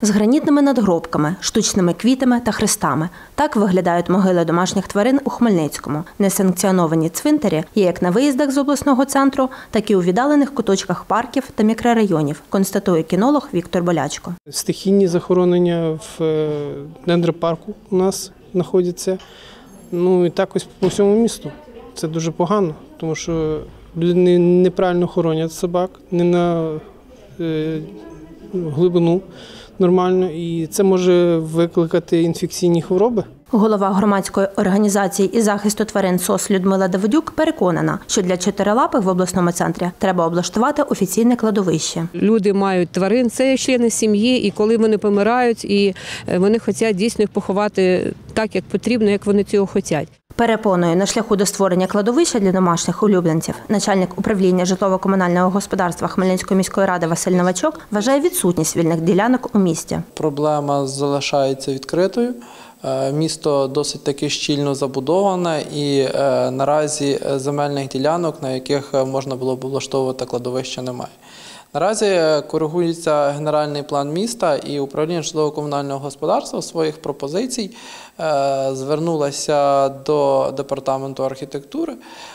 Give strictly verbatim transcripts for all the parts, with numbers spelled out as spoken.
З гранітними надгробками, штучними квітами та хрестами. Так виглядають могили домашніх тварин у Хмельницькому. Несанкціоновані цвинтарі є як на виїздах з обласного центру, так і у віддалених куточках парків та мікрорайонів, констатує кінолог Віктор Болячко. Стихійні захоронення в дендропарку у нас знаходяться. Ну і так ось по всьому місту. Це дуже погано, тому що люди неправильно хоронять собак, не на е, глибину нормально, і це може викликати інфекційні хвороби. Голова громадської організації із захисту тварин СОС Людмила Давидюк переконана, що для чотирилапих в обласному центрі треба облаштувати офіційне кладовище. Люди мають тварин, це члени сім'ї, і коли вони помирають, і вони хочуть дійсно їх поховати так, як потрібно, як вони цього хочуть. Переконує, на шляху до створення кладовища для домашніх улюбленців начальник управління житлово-комунального господарства Хмельницької міської ради Василь Новачок вважає відсутність вільних ділянок у місті. Проблема залишається відкритою. Місто досить таки щільно забудоване і е, наразі земельних ділянок, на яких можна було б облаштовувати кладовище, немає. Наразі коригується генеральний план міста, і управління житлово-комунального господарства своїх пропозицій е, звернулося до департаменту архітектури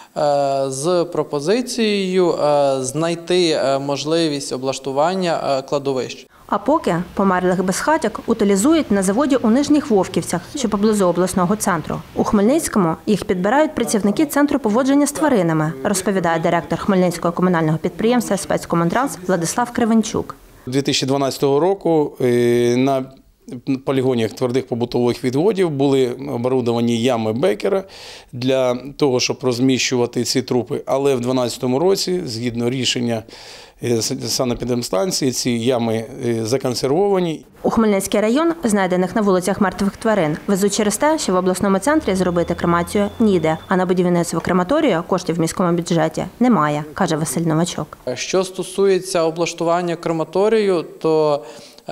е, з пропозицією е, знайти можливість облаштування е, кладовищ. А поки померлих безхатяк утилізують на заводі у Нижніх Вовківцях, що поблизу обласного центру. У Хмельницькому їх підбирають працівники Центру поводження з тваринами, розповідає директор Хмельницького комунального підприємства «Спецкомунтранс» Владислав Кривенчук. дві тисячі дванадцятого року на полігоні твердих побутових відходів були оборудовані ями Беккера для того, щоб розміщувати ці трупи. Але в дві тисячі дванадцятому році, згідно рішення санепідемстанції, ці ями законсервовані. У Хмельницький район, знайдених на вулицях мертвих тварин, везуть через те, що в обласному центрі зробити кремацію ніде, а на будівництво крематорію коштів в міському бюджеті немає, каже Василь Новачок. Що стосується облаштування крематорію, то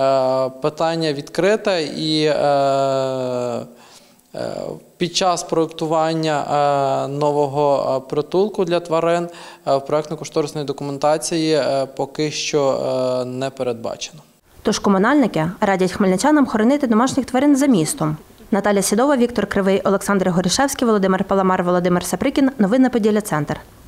е, питання відкрите і е, під час проєктування нового притулку для тварин в проєктно-кошторисної документації поки що не передбачено. Тож комунальники радять хмельничанам хоронити домашніх тварин за містом. Наталя Сідова, Віктор Кривий, Олександр Горішевський, Володимир Паламар, Володимир Саприкін. Новини Поділля Центр.